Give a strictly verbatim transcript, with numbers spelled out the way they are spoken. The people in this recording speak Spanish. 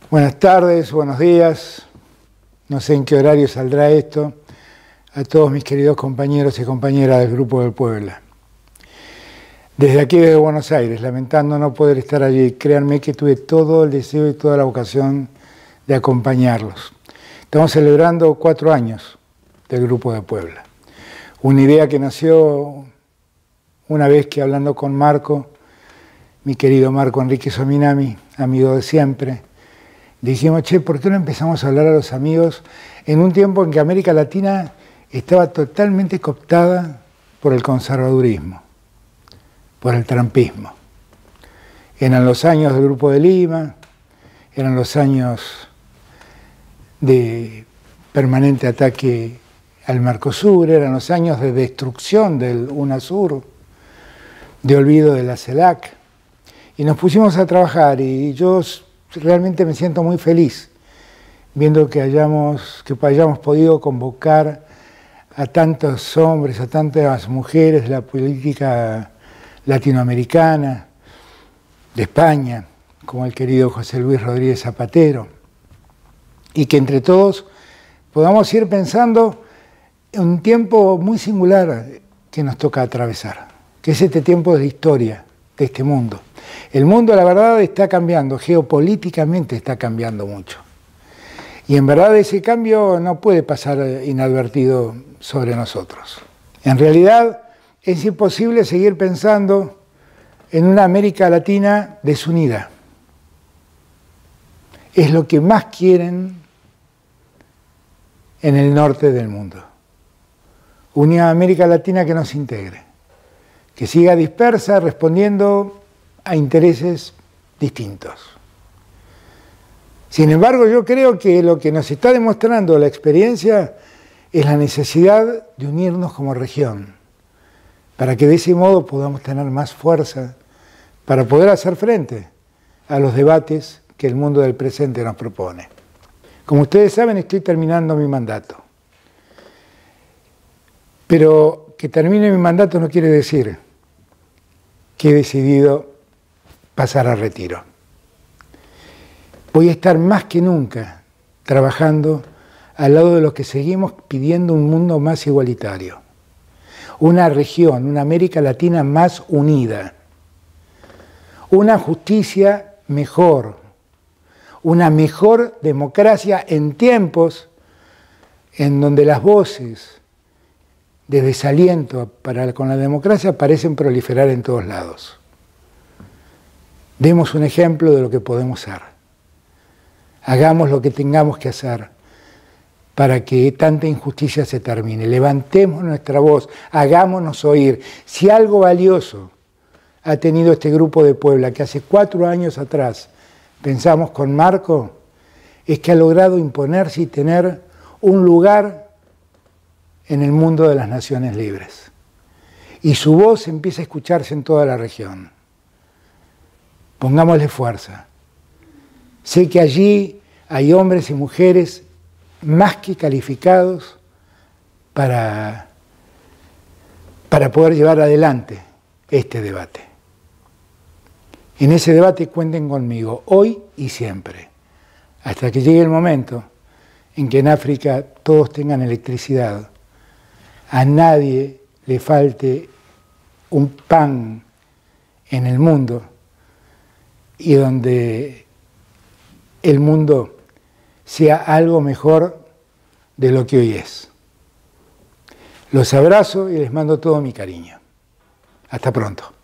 Buenas tardes, buenos días. No sé en qué horario saldrá esto. A todos mis queridos compañeros y compañeras del Grupo del Puebla. Desde aquí, desde Buenos Aires, lamentando no poder estar allí, créanme que tuve todo el deseo y toda la vocación de acompañarlos. Estamos celebrando cuatro años del Grupo de Puebla. Una idea que nació una vez que hablando con Marco, mi querido Marco Enrique Sominami, amigo de siempre, dijimos, che, ¿por qué no empezamos a hablar a los amigos en un tiempo en que América Latina estaba totalmente cooptada por el conservadurismo, por el trumpismo? Eran los años del Grupo de Lima, eran los años de permanente ataque al Mercosur, eran los años de destrucción del UNASUR, de olvido de la CELAC, y nos pusimos a trabajar y yo realmente me siento muy feliz viendo que hayamos, que hayamos podido convocar a tantos hombres, a tantas mujeres de la política latinoamericana, de España, como el querido José Luis Rodríguez Zapatero, y que entre todos podamos ir pensando en un tiempo muy singular que nos toca atravesar, que es este tiempo de la historia de este mundo. El mundo, la verdad, está cambiando, geopolíticamente está cambiando mucho. Y en verdad ese cambio no puede pasar inadvertido sobre nosotros. En realidad es imposible seguir pensando en una América Latina desunida. Es lo que más quieren en el norte del mundo. Una América Latina que nos integre, que siga dispersa respondiendo a intereses distintos. Sin embargo, yo creo que lo que nos está demostrando la experiencia es la necesidad de unirnos como región, para que de ese modo podamos tener más fuerza para poder hacer frente a los debates que el mundo del presente nos propone. Como ustedes saben, estoy terminando mi mandato. Pero que termine mi mandato no quiere decir que he decidido pasar a retiro. Voy a estar más que nunca trabajando al lado de los que seguimos pidiendo un mundo más igualitario, una región, una América Latina más unida, una justicia mejor, una mejor democracia en tiempos en donde las voces de desaliento para con la democracia parecen proliferar en todos lados. Demos un ejemplo de lo que podemos ser. Hagamos lo que tengamos que hacer para que tanta injusticia se termine. Levantemos nuestra voz, hagámonos oír. Si algo valioso ha tenido este Grupo de Puebla, que hace cuatro años atrás pensamos con Marco, es que ha logrado imponerse y tener un lugar en el mundo de las naciones libres. Y su voz empieza a escucharse en toda la región. Pongámosle fuerza. Sé que allí hay hombres y mujeres más que calificados para, para poder llevar adelante este debate. En ese debate cuenten conmigo, hoy y siempre, hasta que llegue el momento en que en África todos tengan electricidad, a nadie le falte un pan en el mundo y donde el mundo sea algo mejor de lo que hoy es. Los abrazo y les mando todo mi cariño. Hasta pronto.